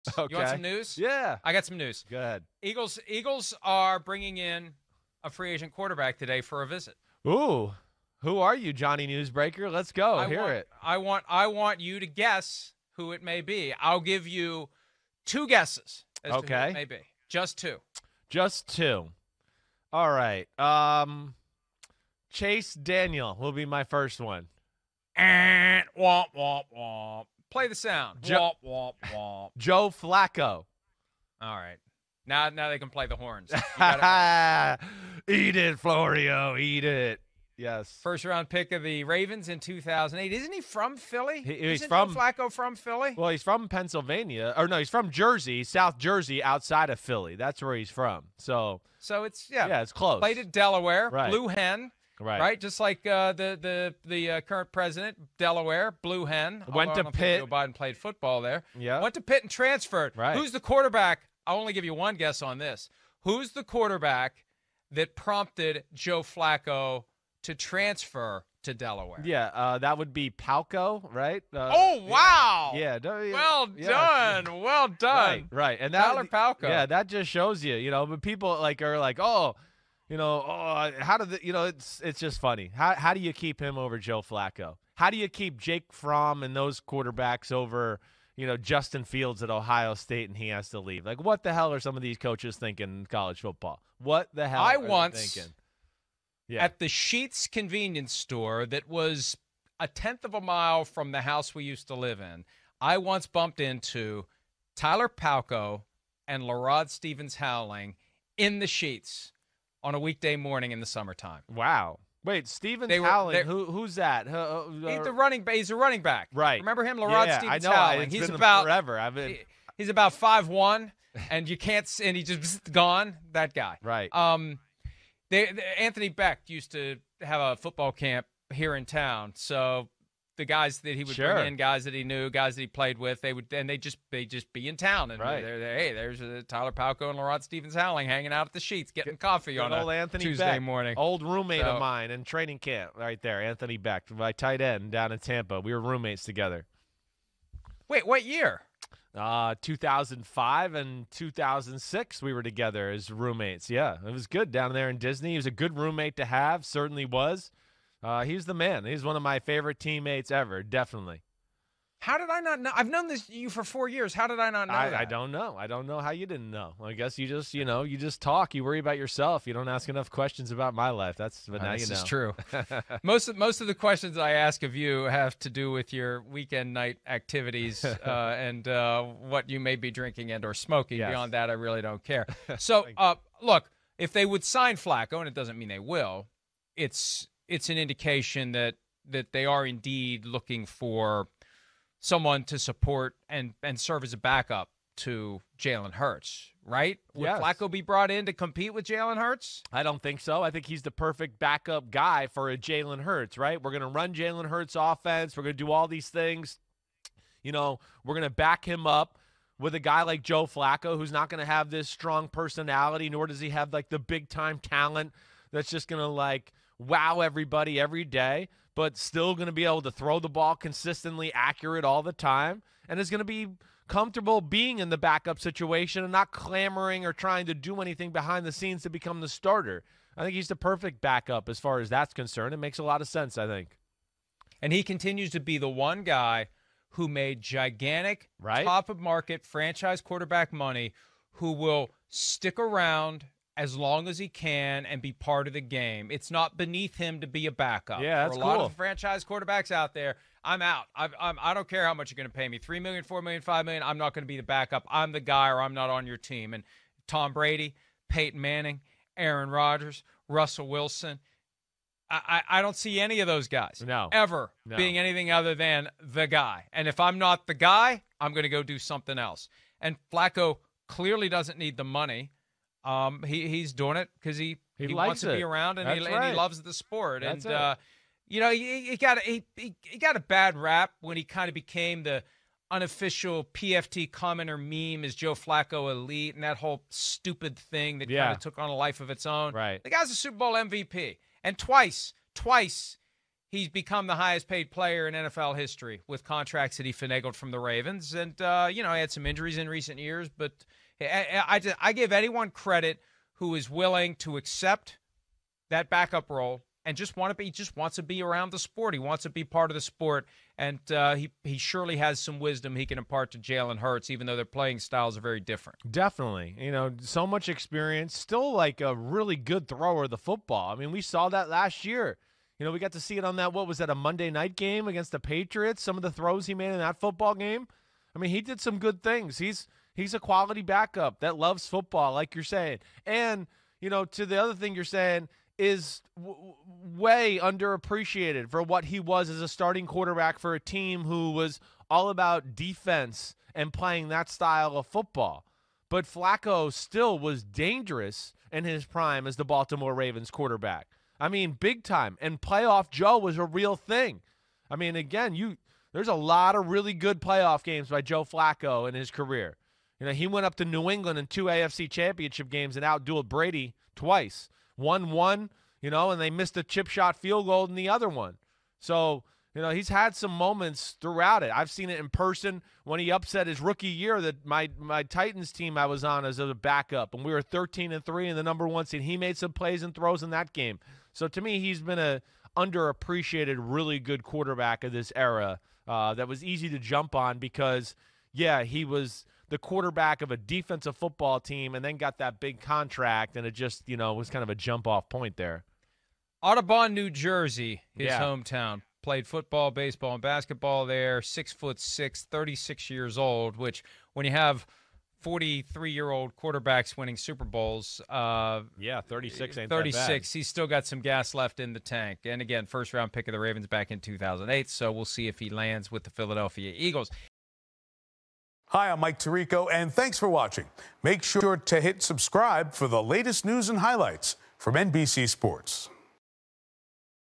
Okay. You want some news? Yeah. I got some news. Go ahead. Eagles are bringing in a free agent quarterback today for a visit. Ooh. Who are you, Johnny Newsbreaker? Let's go. I want you to guess who it may be. I'll give you 2 guesses as to who it may be. Just 2. Just 2. All right. Chase Daniel will be my first one. And womp womp womp. Play the sound. Womp womp womp. Joe Flacco. All right. Now they can play the horns. Eat it, Florio. Eat it. Yes. First round pick of the Ravens in 2008. Isn't he from Philly? He's Isn't from Joe Flacco from Philly? Well, he's from Pennsylvania. Or no, he's from Jersey, South Jersey, outside of Philly. That's where he's from. So it's it's close. Played at Delaware, right. Blue Hen. Right, just like the current president, Delaware, Blue Hen. Went to Pitt. Joe Biden played football there. Yeah. Went to Pitt and transferred. Right. Who's the quarterback? I'll only give you one guess on this. Who's the quarterback that prompted Joe Flacco to transfer to Delaware? Yeah, that would be Palco, right? Oh, wow. Yeah. Well done. Well done. Right. And Tyler Palco. Yeah, that just shows you, but people are like, oh, how did it's just funny. How do you keep him over Joe Flacco? How do you keep Jake Fromm and those quarterbacks over, Justin Fields at Ohio State and he has to leave? Like, what the hell are some of these coaches thinking in college football? What the hell are they thinking? At the Sheetz convenience store that was a 1/10 of a mile from the house we used to live in, I once bumped into Tyler Palco and LaRod Stevens-Howling in the Sheetz on a weekday morning in the summertime. Wow. Wait, Stevens-Howling, who's that? He's a running back. Right. Remember him, LaRod Stevens-Howling? He's been forever. He's about 5'1", and you can't – and he's just gone. That guy. Right. Anthony Beck used to have a football camp here in town, so the guys that he would bring in, guys that he knew, guys that he played with, they'd just be in town, and hey, there's Tyler Palco and LaRod Stevens-Howling hanging out at the Sheetz, getting coffee on a Anthony Tuesday Beck, morning. Old roommate of mine in training camp, right there, Anthony Beck, my tight end down in Tampa. We were roommates together. Wait, what year? 2005 and 2006 we were together as roommates. Yeah, it was good down there in Disney. He was a good roommate to have, certainly was. He's the man. He's one of my favorite teammates ever, definitely. How did I not know? I've known you for 4 years. How did I not know that? I don't know. I don't know how you didn't know. I guess you just, you just talk. You worry about yourself. You don't ask enough questions about my life. But now you know. This is true. Most of the questions I ask of you have to do with your weekend night activities and what you may be drinking and or smoking. Yes. Beyond that, I really don't care. So, look, if they would sign Flacco, and it doesn't mean they will, it's an indication that they are indeed looking for someone to support and serve as a backup to Jalen Hurts, right? Would Flacco be brought in to compete with Jalen Hurts? I don't think so. I think he's the perfect backup guy for a Jalen Hurts, right? We're going to run Jalen Hurts offense. We're going to do all these things. We're going to back him up with a guy like Joe Flacco, who's not going to have this strong personality, nor does he have the big-time talent that's just going to wow everybody every day, but still going to be able to throw the ball consistently accurate all the time, and is going to be comfortable being in the backup situation and not clamoring or trying to do anything behind the scenes to become the starter. I think he's the perfect backup as far as that's concerned. It makes a lot of sense, I think. And he continues to be the one guy who made gigantic, top-of-market franchise quarterback money, who will stick around as long as he can and be part of the game. It's not beneath him to be a backup. Yeah, that's cool. For a lot of the franchise quarterbacks out there, I'm out. I don't care how much you're going to pay me. $3 million, $4 million, $5 million, I'm not going to be the backup. I'm the guy, or I'm not on your team. And Tom Brady, Peyton Manning, Aaron Rodgers, Russell Wilson, I don't see any of those guys ever being anything other than the guy. And if I'm not the guy, I'm going to go do something else. And Flacco clearly doesn't need the money. He's doing it because he wants to be around and he loves the sport. That's he got a bad rap when he kind of became the unofficial PFT commenter meme as Joe Flacco elite and that whole stupid thing that kind of took on a life of its own. Right. The guy's a Super Bowl MVP, and twice he's become the highest paid player in NFL history with contracts that he finagled from the Ravens. And, he had some injuries in recent years, but I give anyone credit who is willing to accept that backup role and just wants to be around the sport. He wants to be part of the sport, and he surely has some wisdom he can impart to Jalen Hurts, even though their playing styles are very different. Definitely. So much experience, still like a really good thrower of the football. I mean, we saw that last year. We got to see it on that, what was that, a Monday night game against the Patriots, some of the throws he made in that football game. I mean, he did some good things. He's a quality backup that loves football, like you're saying. And, to the other thing you're saying, is way underappreciated for what he was as a starting quarterback for a team who was all about defense and playing that style of football. But Flacco still was dangerous in his prime as the Baltimore Ravens quarterback. I mean, big time. And playoff Joe was a real thing. I mean, again, there's a lot of really good playoff games by Joe Flacco in his career. He went up to New England in 2 AFC championship games and outdueled Brady twice. 1-1, and they missed a chip shot field goal in the other one. So, he's had some moments throughout it. I've seen it in person when he upset his rookie year that my Titans team I was on as a backup, and we were 13-3 in the number 1 seed. He made some plays and throws in that game. So to me, he's been a underappreciated, really good quarterback of this era that was easy to jump on because, he was the quarterback of a defensive football team and then got that big contract, and it just, was kind of a jump-off point there. Audubon, New Jersey, his hometown. Played football, baseball, and basketball there. 6'6", 36 years old, which when you have 43-year-old quarterbacks winning Super Bowls. 36 ain't 36. That bad. He's still got some gas left in the tank. And again, first-round pick of the Ravens back in 2008, so we'll see if he lands with the Philadelphia Eagles. Hi, I'm Mike Tirico, and thanks for watching. Make sure to hit subscribe for the latest news and highlights from NBC Sports.